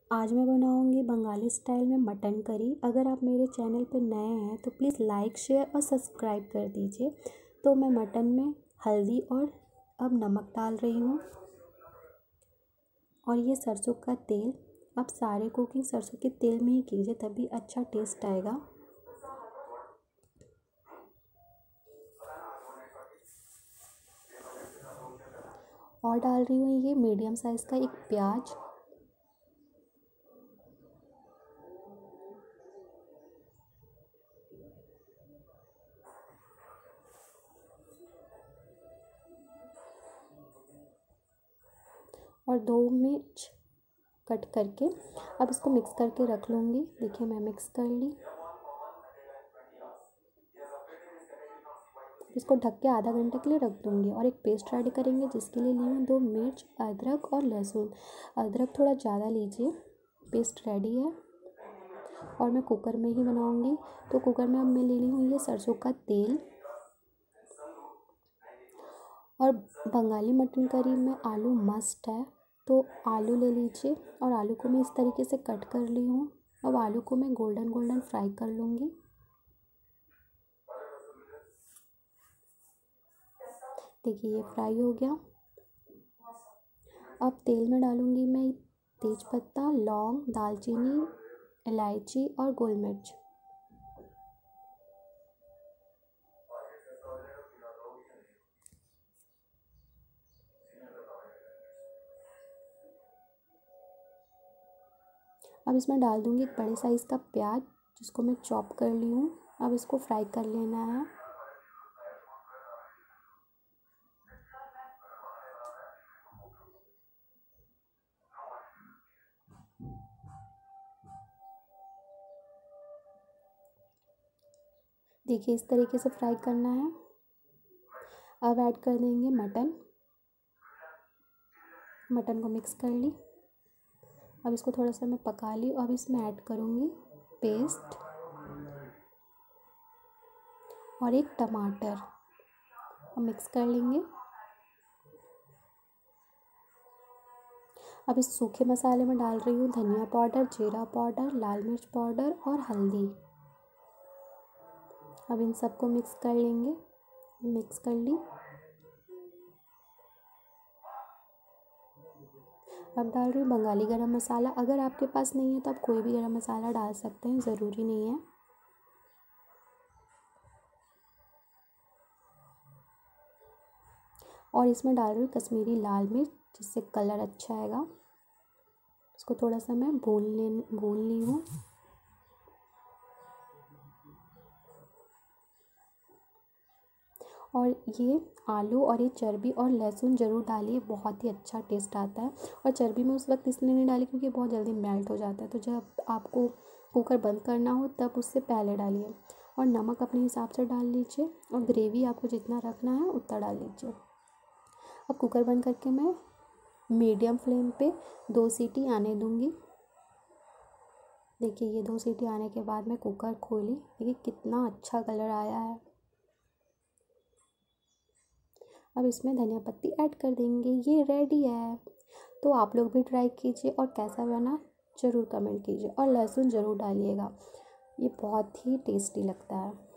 आज मैं बनाऊंगी बंगाली स्टाइल में मटन करी। अगर आप मेरे चैनल पर नए हैं तो प्लीज़ लाइक शेयर और सब्सक्राइब कर दीजिए। तो मैं मटन में हल्दी और अब नमक डाल रही हूँ और ये सरसों का तेल। आप सारे कुकिंग सरसों के तेल में ही कीजिए, तभी अच्छा टेस्ट आएगा। और डाल रही हूँ ये मीडियम साइज़ का एक प्याज और 2 मिर्च कट करके। अब इसको मिक्स करके रख लूँगी। देखिए मैं मिक्स कर ली। इसको ढक के आधा घंटे के लिए रख दूँगी और एक पेस्ट रेडी करेंगे, जिसके लिए ली हूँ 2 मिर्च, अदरक और लहसुन। अदरक थोड़ा ज़्यादा लीजिए। पेस्ट रेडी है और मैं कुकर में ही बनाऊँगी। तो कुकर में अब मैं ले ली हूँ ये सरसों का तेल। और बंगाली मटन करी में आलू मस्ट है, तो आलू ले लीजिए और आलू को मैं इस तरीके से कट कर ली हूँ। अब आलू को मैं गोल्डन गोल्डन फ्राई कर लूँगी। देखिए ये फ्राई हो गया। अब तेल में डालूँगी मैं तेज़पत्ता, लौंग, दालचीनी, इलायची और गोल मिर्च। अब इसमें डाल दूँगी एक बड़े साइज़ का प्याज, जिसको मैं चॉप कर ली हूँ। अब इसको फ्राई कर लेना है। देखिए इस तरीके से फ्राई करना है। अब ऐड कर देंगे मटन। मटन को मिक्स कर ली। अब इसको थोड़ा सा मैं पका ली। अब इसमें ऐड करूँगी पेस्ट और एक टमाटर। अब मिक्स कर लेंगे। अब इस सूखे मसाले में डाल रही हूँ धनिया पाउडर, जीरा पाउडर, लाल मिर्च पाउडर और हल्दी। अब इन सबको मिक्स कर लेंगे। मिक्स कर ली। अब डाल रही हूँ बंगाली गरम मसाला। अगर आपके पास नहीं है तो आप कोई भी गरम मसाला डाल सकते हैं, ज़रूरी नहीं है। और इसमें डाल रही हूँ कश्मीरी लाल मिर्च, जिससे कलर अच्छा आएगा। इसको थोड़ा सा मैं भून ली हूँ। और ये आलू और ये चर्बी और लहसुन ज़रूर डालिए, बहुत ही अच्छा टेस्ट आता है। और चर्बी में उस वक्त इसलिए नहीं डाली क्योंकि बहुत जल्दी मेल्ट हो जाता है, तो जब आपको कुकर बंद करना हो तब उससे पहले डालिए। और नमक अपने हिसाब से डाल लीजिए और ग्रेवी आपको जितना रखना है उतना डाल लीजिए। अब कुकर बंद करके मैं मीडियम फ्लेम पे 2 सीटी आने दूँगी। देखिए ये 2 सीटी आने के बाद मैं कुकर खोली। देखिए कितना अच्छा कलर आया है। अब इसमें धनिया पत्ती ऐड कर देंगे। ये रेडी है। तो आप लोग भी ट्राई कीजिए और कैसा बना ज़रूर कमेंट कीजिए और लहसुन ज़रूर डालिएगा, ये बहुत ही टेस्टी लगता है।